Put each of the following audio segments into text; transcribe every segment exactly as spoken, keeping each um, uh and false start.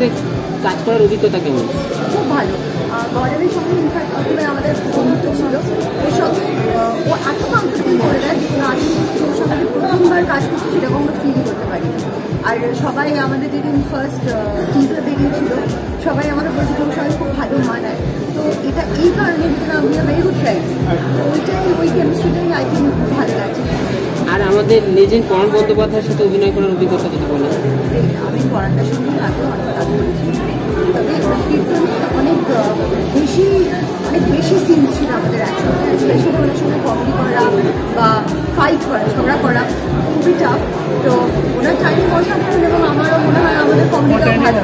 সাথে কাজ করার অভিজ্ঞতা কেমন? খুব ভালো। গৌরবের সঙ্গে ইনফ্যাক্ট প্রথমে আমাদের বন্ধুত্ব ছিল, ওর সঙ্গে ও এত কমফোর্টেবল করে দেয় যেগুলো আমি ওর সঙ্গে প্রথমবার কাজ করছি সেরকম আমরা ফিলই করতে পারি। আর সবাই আমাদের যেদিন ফার্স্ট টিজার বেরিয়েছিল সবাই আমাদের বলছিল ওর সবাই খুব ভালো মানায়, তো এটা এই কারণে আমি ভেরি গুড ফ্রেন্ড, তো ওইটাই ওই কেমিস্ট্রিটাই আই থিঙ্ক খুব ভালো লাগছে। আর আমাদের লেজেন্ড পরাণ বন্দ্যোপাধ্যায়ের সাথে অভিনয় করার অভিজ্ঞতা যদি বলেন? আমি পরাণটার সঙ্গে আগে অনেক কাজ করেছি, তবে কীর্তনে অনেক বেশি অনেক বেশি সিন ছিল আমাদের একসঙ্গে, স্পেশালি ওনার সঙ্গে কমেডি করা বা ফাইট করা, ঝগড়া করা খুবই টাফ। তো ওনার টাইম অসাধারণ এবং আমারও মনে হয় আমাদের কমেডিটাও ভালো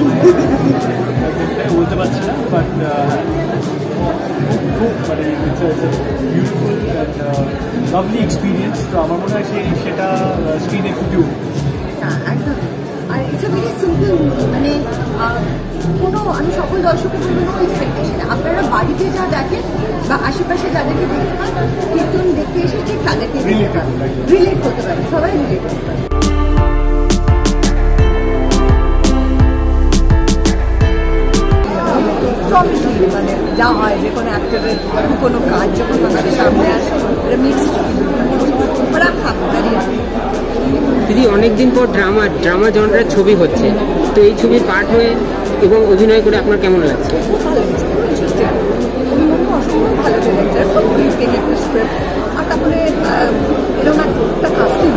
বলতে পারছি না, বাট খুব মানে বিউটিফুল লাভলি এক্সপিরিয়েন্স। তো আমার মনে হয় সেই সেটা স্ক্রিনে ফুটে উঠবে। হ্যাঁ একদম। আর it's a very simple movie, মানে কোনো আমি সকল দর্শকের জন্য কোনো এক্সপেকটেশন, আপনারা বাড়িতে যা দেখেন বা আশেপাশে যাদেরকে দেখতে পান কীর্তন দেখতে এসে ঠিক তাদেরকে রিলেট করতে পারেন, সবাই রিলেট করতে পারেন। মানে যা হয় যে কোনো অ্যাক্টরের কোনো কাজ যখন আমাদের সামনে আসে এটা মিক্সড ওরা দিদি অনেকদিন পর ড্রামা ড্রামা জনরার ছবি হচ্ছে, তো এই ছবির পার্ট হয়ে এবং অভিনয় করে আপনার কেমন লাগছে? খুব ভালো লাগছে, খুব ইন্টারেস্টিং। অসম্ভব ভালো ডিরেক্টর, খুব ব্রিফকেন একটা স্ক্রিপ্ট, আর তারপরে এরকম একটা কাস্টিং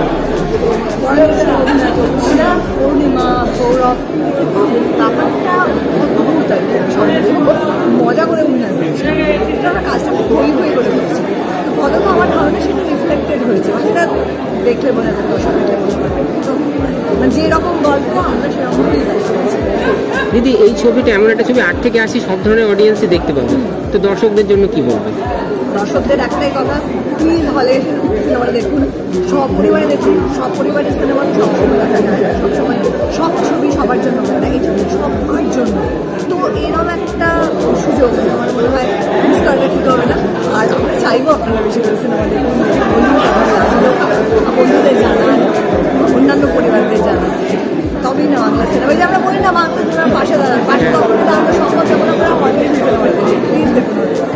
পূর্ণিমা গৌরব ব্যাপারটা অদ্ভুত, মজা করে অভিনয় করেছে। এটা আমরা কাজটা খুব হই হই করে করেছি, তো ফলত আমার ধারণা সেটা রিফ্লেক্টেড হয়েছে, মানে সেটা দেখলে বোঝা যাবে, দর্শক দেখলে বোঝা যাবে। তো মানে যেরকম গল্প আমরা সেরকমভাবেই কাজ করেছি। দিদি এই ছবিটা এমন একটা ছবি আট থেকে আশি সব ধরনের অডিয়েন্সই দেখতে পাবে, তো দর্শকদের জন্য কি বলবেন? দর্শকদের একটাই কথা, প্লিজ হলে সিনেমাটা দেখুন, সব পরিবারে দেখুন, সব পরিবারের সিনেমা সবসময় দেখা যায় না, সবসময় সব ছবি সবার জন্য হয় না, এই ছবি সবার জন্য। তো এরকম একটা সুযোগ আমার মনে হয় মিস করলে ঠিক হবে না। আর আমরা চাইবো আপনারা বেশি করে সিনেমা দেখুন, বন্ধুদের জানান, অন্যান্য পরিবারদের জানান, তবেই না বাংলা সিনেমা। যে আমরা বলি না বাংলা সিনেমার পাশে দাঁড়ান, পাশে তখন আমরা সম্ভব যখন আমরা হলে সিনেমা দেখি, প্লিজ দেখুন।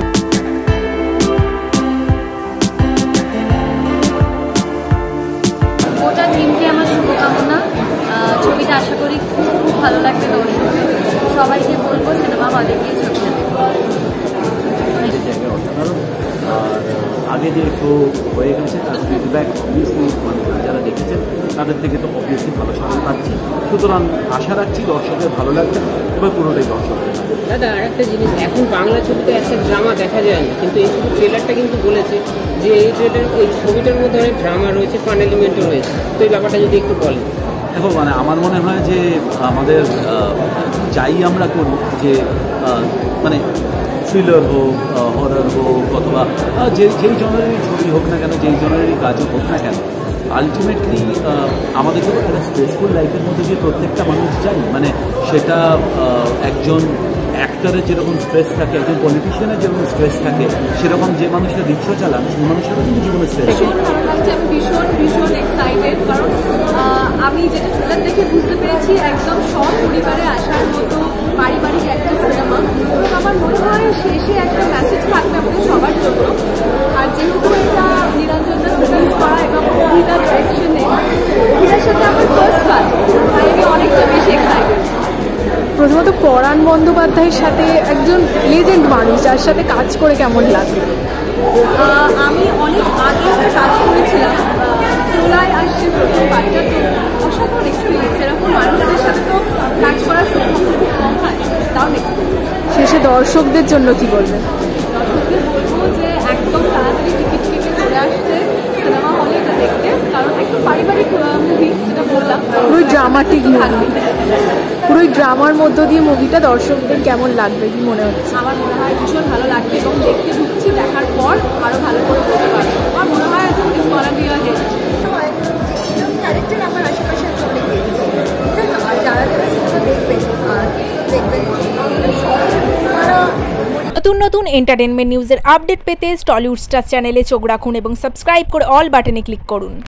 গোটা টিমকে আমার শুভকামনা, ছবিটা আশা করি খুব খুব ভালো লাগবে দর্শকদের, সবাইকে বলবো সিনেমা হলে গিয়ে ছবিটা দেখবো। আর আগে যে শো হয়ে গেছে তার ফিডব্যাক অবভিয়াসলি মানুষরা যারা দেখেছেন তাদের থেকে তো অবভিয়াসলি ভালো সাড়া পাচ্ছি, সুতরাং আশা রাখছি দর্শকের ভালো লাগবে এবার পুরোটাই দর্শকের। দাদা আর একটা জিনিস, এখন বাংলা ছবিতে একটা ড্রামা দেখা যায় না, কিন্তু এই ছবি ট্রেলারটা কিন্তু বলেছে যে এই ট্রেলার এই ছবিটার মধ্যে অনেক ড্রামা রয়েছে, ফান এলিমেন্টও রয়েছে, তো এই ব্যাপারটা যদি একটু বলেন। দেখো মানে আমার মনে হয় যে আমাদের যাই আমরা করি যে মানে থ্রিলার হোক, হরর হোক, অথবা যে যেই জনেরই ছবি হোক না কেন, যেই জনেরই কাজও হোক না কেন, আলটিমেটলি আমাদের তো একটা স্ট্রেসফুল লাইফের মধ্যে যে প্রত্যেকটা মানুষ যাই, মানে সেটা একজন অ্যাক্টরের যেরকম স্ট্রেস থাকে, একজন পলিটিশিয়ানের যেরকম স্ট্রেস থাকে, সেরকম যে মানুষের রিক্সা চালান সেই মানুষেরও কিন্তু জীবনে স্ট্রেস। ভীষণ ভালো লাগছে, আমি ভীষণ ভীষণ এক্সাইটেড, কারণ আমি যেটা ট্রেলার দেখে বুঝতে পেরেছি একদম সব পরিবারে আসার মতো পারিবারিক একটা সিনেমা, এবং আমার মনে হয় শেষে একটা মেসেজ থাকবে আমাদের সবার জন্য। আর যেহেতু এটা নিরঞ্জনদা প্রডিউস করা এবং অভিতার ডাইরেকশনে, অভিতার সাথে আমার ফার্স্ট কাজ, তাই আমি অনেকটা বেশি এক্সাইটেড। প্রথমত পরাণ বন্দ্যোপাধ্যায়ের সাথে একজন লেজেন্ড মানুষ, যার সাথে কাজ করে কেমন লাগে? আমি অনেক আগে একটা কাজ করেছিলাম, তোলায় আসছে প্রথম পার্টটা, তো অসাধারণ এক্সপিরিয়েন্স। এরকম মানুষদের সাথে তো কাজ করার সম্ভব খুব কম হয়, তাও এক্সপিরিয়েন্স। শেষে দর্শকদের জন্য কি বলবেন? দর্শকদের বলবো যে একদম তাড়াতাড়ি টিকিট কেটে চলে আসতে সিনেমা হলে এটা দেখতে, কারণ একটু পারিবারিক মুভি, যেটা বললাম পুরোই ড্রামাটিক মুভি, পুরোই ড্রামার মধ্য দিয়ে মুভিটা দর্শকদের কেমন লাগবে কি মনে হচ্ছে? আমার মনে হয় ভীষণ ভালো লাগবে, এবং দেখতে ঢুকছি, দেখার পর আরও ভালো করে বলতে পারবো। আমার মনে হয় it's gonna be a hit. Character আমার আশেপাশে অনেক দেখবে, আর যারা যারা সিনেমা দেখবেন আর দেখবেন তারা নতুন নতুন এন্টারটেনমেন্ট নিউজের আপডেট পেতে টলিউড স্টার চ্যানেলে চোখ রাখুন এবং সাবস্ক্রাইব করে অল বাটনে ক্লিক করুন।